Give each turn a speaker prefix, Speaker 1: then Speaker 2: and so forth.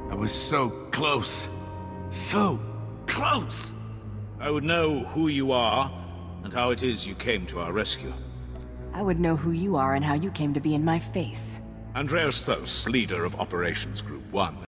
Speaker 1: I was so close. So close!
Speaker 2: I would know who you are, and how it is you came to our rescue.
Speaker 3: I would know who you are and how you came to be in my face.
Speaker 2: Andreas Thos, leader of Operations Group 1.